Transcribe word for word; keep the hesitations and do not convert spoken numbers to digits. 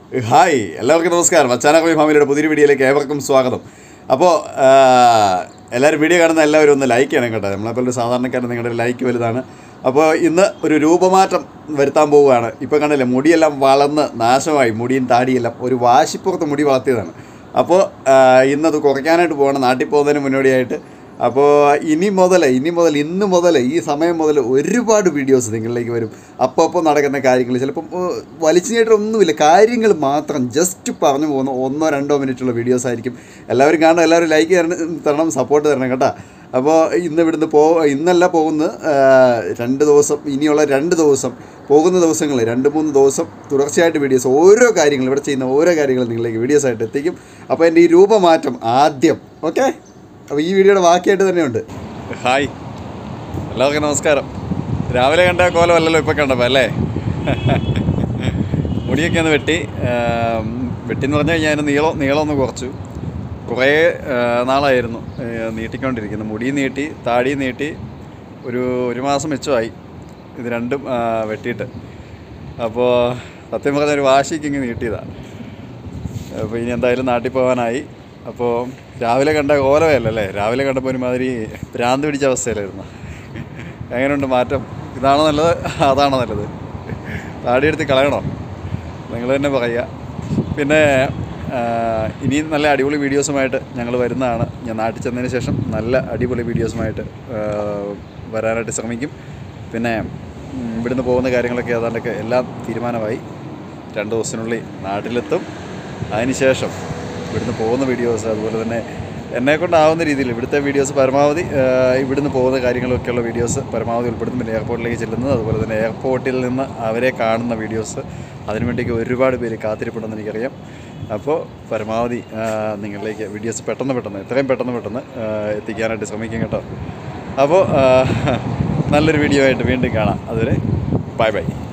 Hi, എല്ലാവർക്കും നമസ്കാരം. അച്ചാനകോയി ഫാമിലിയുടെ പുതിയൊരു വീഡിയോയിലേക്ക് ഏവർക്കും സ്വാഗതം. അപ്പോൾ എല്ലാവരും വീഡിയോ കാണുന്ന എല്ലാവരും ഒന്ന് ലൈക്ക് ചെയ്യണം കേട്ടോ. നമ്മളെപ്പോലെ ഒരു സാധാരണക്കാരൻ നിങ്ങളുടെ ലൈക്ക് വലുതാണ്. അപ്പോൾ ഇന്ന് ഒരു രൂപമാറ്റം വരുത്താൻ പോവുകയാണ്. ഇപ്പോൾ കണ്ടില്ലേ, മുടിയെല്ലാം വളർന്ന് നാശമായി, മുടിയും താടിയെല്ലാം ഒരു വാശിപ്പുറത്ത് മുടി വളർത്തിയതാണ്. അപ്പോൾ ഇന്നത് കുറയ്ക്കാനായിട്ട് പോകണം, നാട്ടിൽ പോകുന്നതിന് മുന്നോടിയായിട്ട്. അപ്പോൾ ഇനി മുതൽ ഇനി മുതൽ ഇന്ന് മുതൽ ഈ സമയം മുതൽ ഒരുപാട് വീഡിയോസ് നിങ്ങളിലേക്ക് വരും. അപ്പോൾ അപ്പോൾ നടക്കുന്ന കാര്യങ്ങൾ, ചിലപ്പം വലിച്ചു നീട്ടൊന്നുമില്ല, കാര്യങ്ങൾ മാത്രം ജസ്റ്റ് പറഞ്ഞു പോകുന്ന ഒന്നോ രണ്ടോ മിനിറ്റുള്ള വീഡിയോസ് ആയിരിക്കും. എല്ലാവരും കാണണം, എല്ലാവരും ലൈക്ക് തരണം, സപ്പോർട്ട് തരണം കേട്ടോ. അപ്പോൾ ഇന്ന് ഇവിടുന്ന് പോ ഇന്നല്ല പോകുന്നത്, രണ്ട് ദിവസം ഇനിയുള്ള രണ്ട് ദിവസം പോകുന്ന ദിവസങ്ങൾ രണ്ട് മൂന്ന് ദിവസം തുടർച്ചയായിട്ട് വീഡിയോസ്, ഓരോ കാര്യങ്ങൾ ഇവിടെ ചെയ്യുന്ന ഓരോ കാര്യങ്ങളും നിങ്ങളിലേക്ക് വീഡിയോസായിട്ട് എത്തിക്കും. അപ്പോൾ എൻ്റെ ഈ രൂപമാറ്റം ആദ്യം ഓക്കെ. അപ്പോൾ ഈ വീഡിയോയുടെ ബാക്കിയായിട്ട് തന്നെയുണ്ട്. ഹായ്, എല്ലാവർക്കും നമസ്കാരം. രാവിലെ കണ്ട കോലമല്ലല്ലോ ഇപ്പോൾ കണ്ടപ്പോൾ അല്ലേ? മുടിയൊക്കെ ഒന്ന് വെട്ടി വെട്ടിയെന്ന് പറഞ്ഞു കഴിഞ്ഞാൽ അതിന് നീളം നീളം ഒന്ന് കുറച്ചു. കുറേ നാളായിരുന്നു നീട്ടിക്കൊണ്ടിരിക്കുന്നു. മുടിയും നീട്ടി, താടിയും നീട്ടി, ഒരു ഒരു മാസം മെച്ചമായി ഇത് രണ്ടും വെട്ടിയിട്ട്. അപ്പോൾ സത്യം പറഞ്ഞ ഒരു വാശിക്ക് ഇങ്ങ് നീട്ടിയതാണ്. അപ്പോൾ ഇനി എന്തായാലും നാട്ടിൽ പോകാനായി. അപ്പോൾ രാവിലെ കണ്ട കോലമല്ലല്ലേ, രാവിലെ കണ്ടപ്പോൾ ഒരുമാതിരി ഭ്രാന്ത് പിടിച്ച അവസ്ഥയിലായിരുന്നു. എങ്ങനെയുണ്ട് മാറ്റം? ഇതാണോ നല്ലത്, അതാണോ നല്ലത്? താടിയെടുത്ത് കളയണോ? നിങ്ങൾ തന്നെ പറയുക. പിന്നെ ഇനിയും നല്ല അടിപൊളി വീഡിയോസുമായിട്ട് ഞങ്ങൾ വരുന്നതാണ്. ഞാൻ നാട്ടിൽ ചെന്നതിന് ശേഷം നല്ല അടിപൊളി വീഡിയോസുമായിട്ട് വരാനായിട്ട് ശ്രമിക്കും. പിന്നെ ഇവിടുന്ന് പോകുന്ന കാര്യങ്ങളൊക്കെ ഏതാണ്ടൊക്കെ എല്ലാം തീരുമാനമായി. രണ്ട് ദിവസത്തിനുള്ളിൽ നാട്ടിലെത്തും. അതിന് ശേഷം ഇവിടുന്ന് പോകുന്ന വീഡിയോസ്, അതുപോലെ തന്നെ എന്നെക്കൊണ്ടാവുന്ന രീതിയിൽ ഇവിടുത്തെ വീഡിയോസ് പരമാവധി, ഇവിടുന്ന് പോകുന്ന കാര്യങ്ങളൊക്കെയുള്ള വീഡിയോസ് പരമാവധി ഉൾപ്പെടുത്തും. പിന്നെ എയർപോർട്ടിലേക്ക് ചെല്ലുന്നത്, അതുപോലെ തന്നെ എയർപോർട്ടിൽ നിന്ന് അവരെ കാണുന്ന വീഡിയോസ്, അതിനുവേണ്ടിക്ക് ഒരുപാട് പേര് കാത്തിരിപ്പുണ്ടെന്ന് എനിക്കറിയാം. അപ്പോൾ പരമാവധി നിങ്ങളിലേക്ക് വീഡിയോസ് പെട്ടെന്ന് പെട്ടെന്ന് എത്രയും പെട്ടെന്ന് പെട്ടെന്ന് എത്തിക്കാനായിട്ട് ശ്രമിക്കും കേട്ടോ. അപ്പോൾ നല്ലൊരു വീഡിയോ ആയിട്ട് വീണ്ടും കാണാം. അതുവരെ ബൈ ബൈ.